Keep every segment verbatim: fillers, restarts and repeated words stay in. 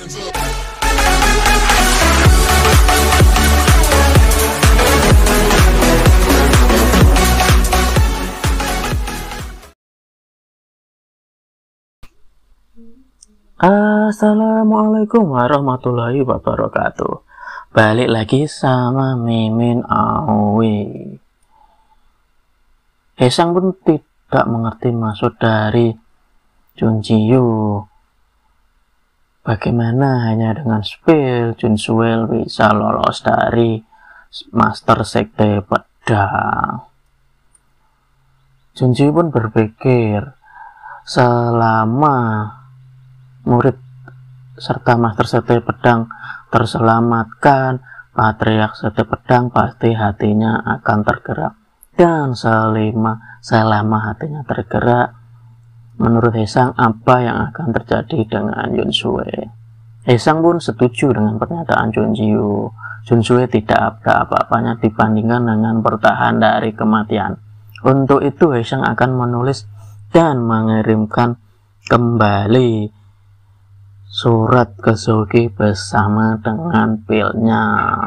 Assalamualaikum warahmatullahi wabarakatuh. Balik lagi sama Mimin Aoi. Haesang pun tidak mengerti maksud dari Junjiyu. Bagaimana hanya dengan spill Junsuel bisa lolos dari Master Sekte Pedang. Junjiyu pun berpikir, selama murid serta Master Sekte Pedang terselamatkan, Patriark Sekte Pedang pasti hatinya akan tergerak. Dan selama, selama hatinya tergerak, menurut Haesang apa yang akan terjadi dengan Yunsue? Haesang pun setuju dengan pernyataan Junjiyu. Yunsue tidak ada apa-apanya dibandingkan dengan bertahan dari kematian. Untuk itu Haesang akan menulis dan mengirimkan kembali surat ke Zogi bersama dengan pilnya.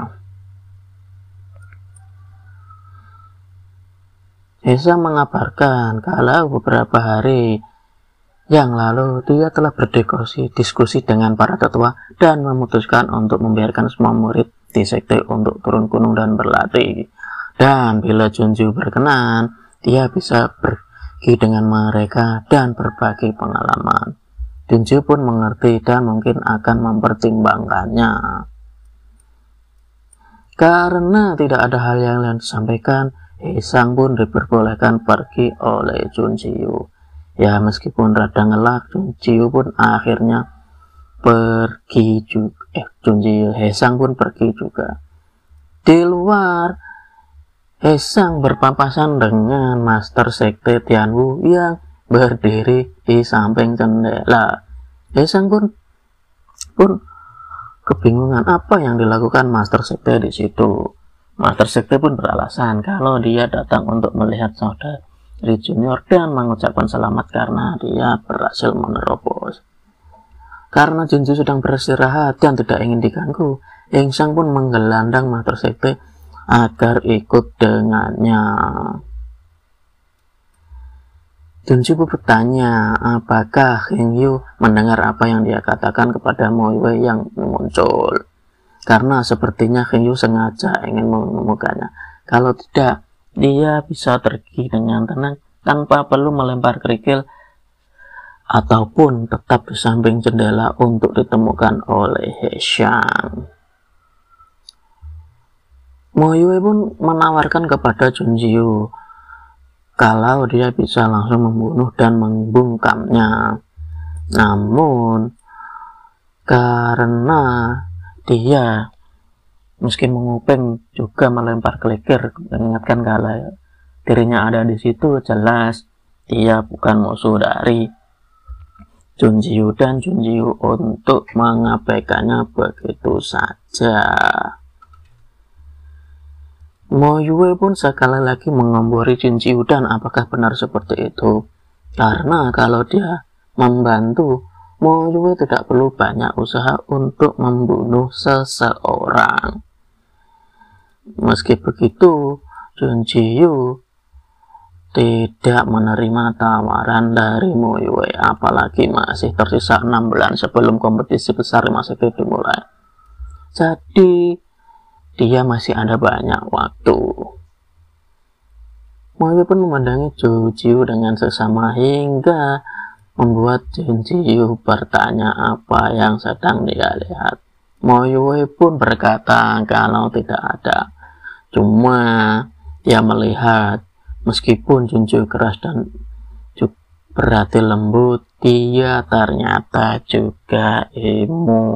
Haesang mengabarkan kalau beberapa hari yang lalu dia telah berdiskusi diskusi dengan para tetua dan memutuskan untuk membiarkan semua murid di sekte untuk turun gunung dan berlatih. Dan bila Junjiyu berkenan, dia bisa pergi dengan mereka dan berbagi pengalaman. Junjiyu pun mengerti dan mungkin akan mempertimbangkannya. Karena tidak ada hal yang lain disampaikan, Haesang pun diperbolehkan pergi oleh Junjiyu. Ya, meskipun rada ngelak, Junjiyu pun akhirnya pergi juga. Eh, Junjiyu, Haesang pun pergi juga. Di luar, Haesang berpapasan dengan Master Sekte Tianwu yang berdiri di samping jendela. Haesang pun pun kebingungan apa yang dilakukan Master Sekte di situ. Master Sekte pun beralasan kalau dia datang untuk melihat saudari junior dan mengucapkan selamat karena dia berhasil menerobos. Karena Junjiyu sedang beristirahat dan tidak ingin diganggu, Haesang pun menggelandang Master Sekte agar ikut dengannya. Junjiyu bertanya apakah Hengyu mendengar apa yang dia katakan kepada Moyue yang muncul. Karena sepertinya Hengyu sengaja ingin menemukannya. Kalau tidak, dia bisa pergi dengan tenang tanpa perlu melempar kerikil ataupun tetap di samping jendela untuk ditemukan oleh Haesang. Moyue pun menawarkan kepada Junjiyu kalau dia bisa langsung membunuh dan membungkamnya. Namun karena dia meski menguping juga melempar kerikil, mengingatkan kalau dirinya ada di situ, jelas dia bukan musuh dari Junjiyu dan Junjiyu untuk mengabaikannya begitu saja. Moyue pun sekali lagi mengompori Junjiyu dan apakah benar seperti itu. Karena kalau dia membantu, Moyue tidak perlu banyak usaha untuk membunuh seseorang. Meski begitu, Junjiyu tidak menerima tawaran dari Moyue, apalagi masih tersisa enam bulan sebelum kompetisi besar lima sekte dimulai. Jadi dia masih ada banyak waktu. Moyue pun memandangi Junjiyu dengan sesama hingga membuat Junjiyu bertanya apa yang sedang dia lihat. Moyue pun berkata kalau tidak ada. Cuma dia melihat meskipun Junjiyu keras dan berhati lembut, dia ternyata juga emo.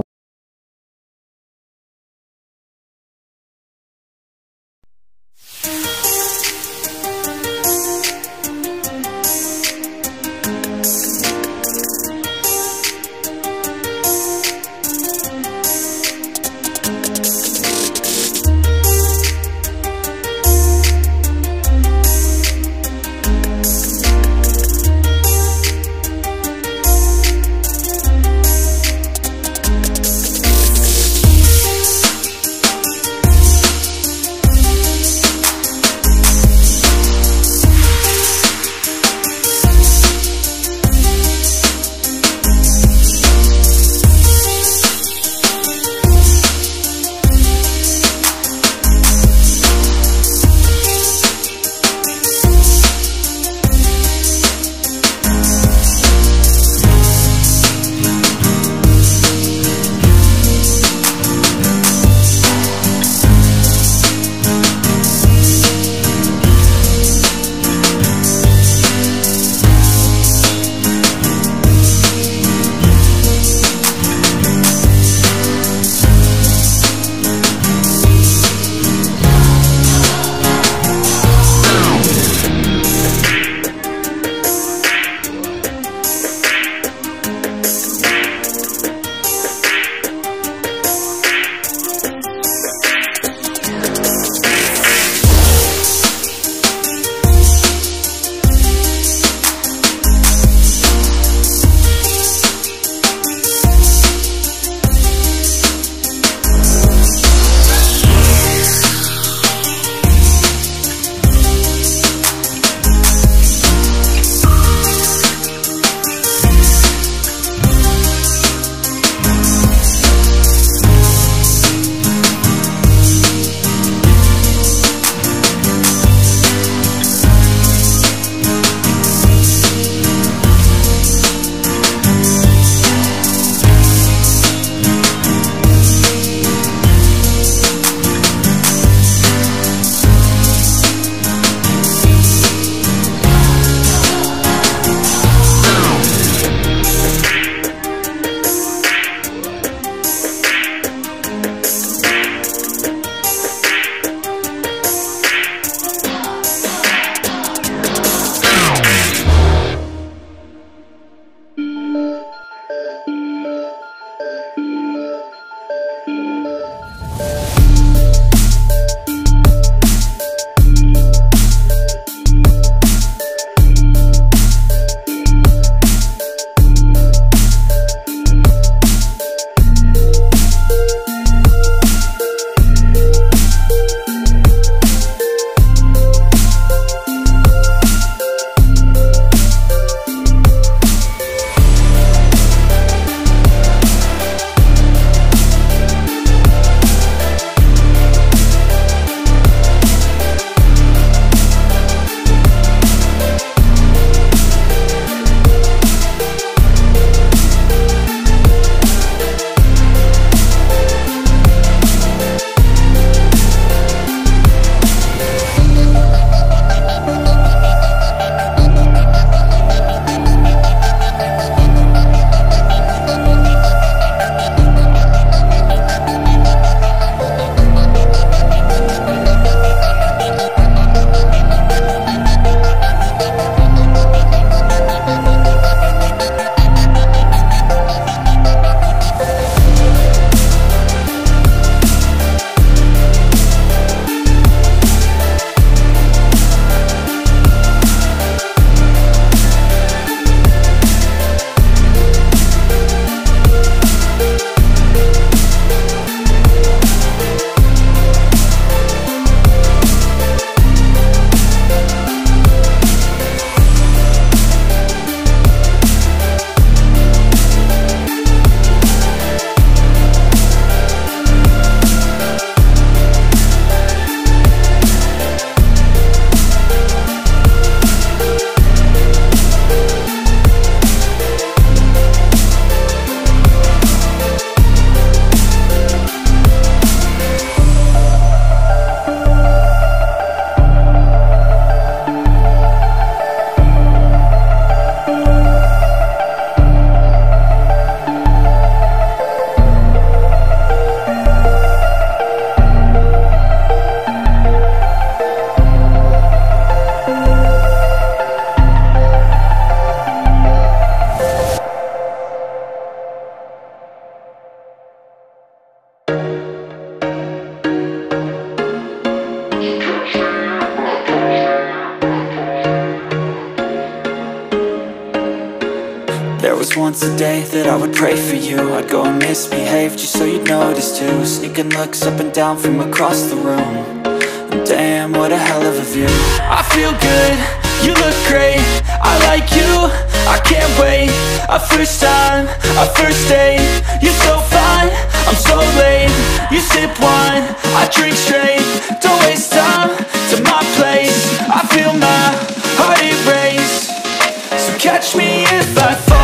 once a day that I would pray for you. I'd go and misbehave just so you'd notice too. Sneaking looks up and down from across the room. And damn, what a hell of a view. I feel good, you look great, I like you, I can't wait. A first time, a first date, you're so fine, I'm so late. You sip wine, I drink straight, don't waste time to my place. I feel my heart erase, so catch me if I fall.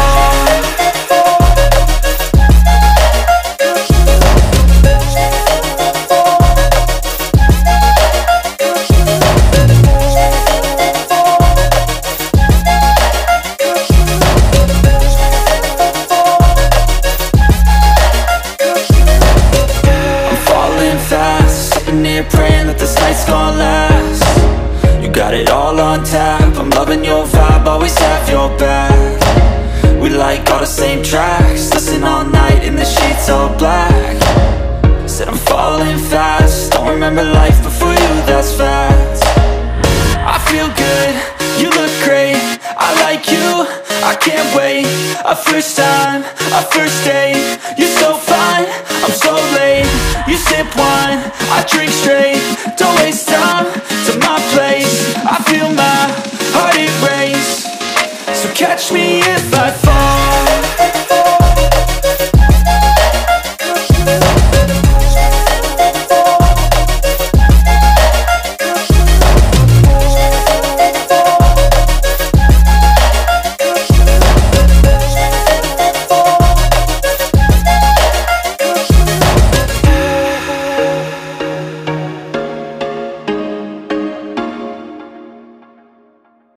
Praying that this night's gonna last. You got it all on tap, I'm loving your vibe, always have your back. We like all the same tracks, listen all night in the sheets all black. Said I'm falling fast, don't remember life before you, that's fact. I feel good, you look great, I like you, I can't wait. A first time, a first date, you're so fine, I'm so late. You sip wine, I drink straight, don't waste time to my place. I feel my heart erase, so catch me if I